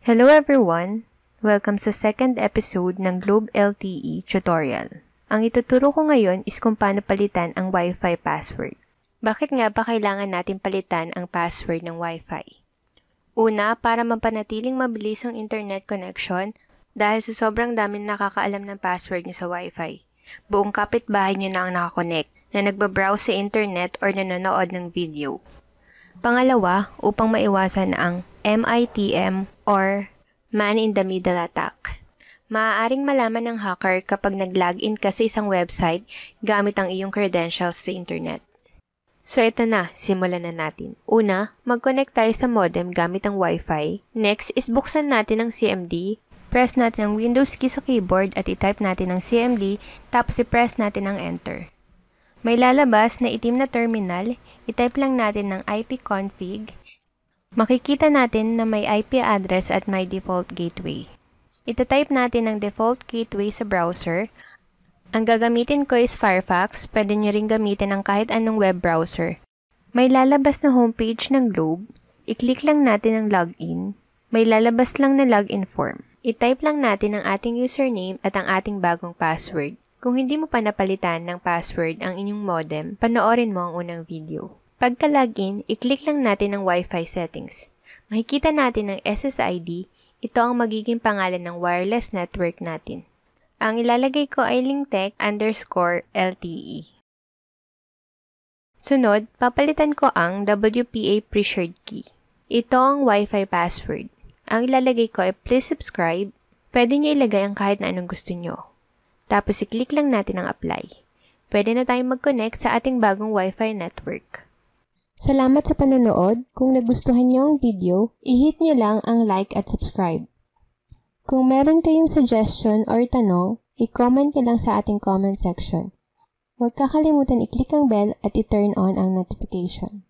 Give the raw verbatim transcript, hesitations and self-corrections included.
Hello everyone! Welcome sa second episode ng Globe L T E tutorial. Ang ituturo ko ngayon is kung paano palitan ang Wi-Fi password. Bakit nga ba kailangan natin palitan ang password ng Wi-Fi? Una, para mapanatiling mabilis ang internet connection dahil sa sobrang dami na nakakaalam ng password niyo sa Wi-Fi. Buong kapitbahay niyo na ang nakakonect na nagbabrowse sa internet or nanonood ng video. Pangalawa, upang maiwasan ang M I T M or man-in-the-middle attack. Maaaring malaman ng hacker kapag nag-login ka sa isang website gamit ang iyong credentials sa internet. So ito na, simulan na natin. Una, mag-connect tayo sa modem gamit ang Wi-Fi. Next is buksan natin ang C M D. Press natin ang Windows key sa keyboard at i-type natin ang C M D tapos i-press natin ang Enter. May lalabas na itim na terminal, i-type lang natin ng ipconfig. Makikita natin na may I P address at may default gateway. Ita-type natin ang default gateway sa browser. Ang gagamitin ko is Firefox, pwede nyo rin gamitin ang kahit anong web browser. May lalabas na homepage ng Globe, i-click lang natin ang login. May lalabas lang na login form. I-type lang natin ang ating username at ang ating bagong password. Kung hindi mo pa napalitan ng password ang inyong modem, panoorin mo ang unang video. Pagka-login, i-click lang natin ang Wi-Fi settings. Makikita natin ang S S I D, ito ang magiging pangalan ng wireless network natin. Ang ilalagay ko ay lingtech underscore L T E. Sunod, papalitan ko ang W P A pressured key. Ito ang Wi-Fi password. Ang ilalagay ko ay please subscribe. Pwede nyo ilagay ang kahit na anong gusto nyo. Tapos i-click lang natin ang apply. Pwede na tayong mag-connect sa ating bagong Wi-Fi network. Salamat sa panonood. Kung nagustuhan nyo ang video, i-hit nyo lang ang like at subscribe. Kung meron kayong suggestion or tanong, i-comment nyo lang sa ating comment section. Huwag kakalimutan i-click ang bell at i-turn on ang notification.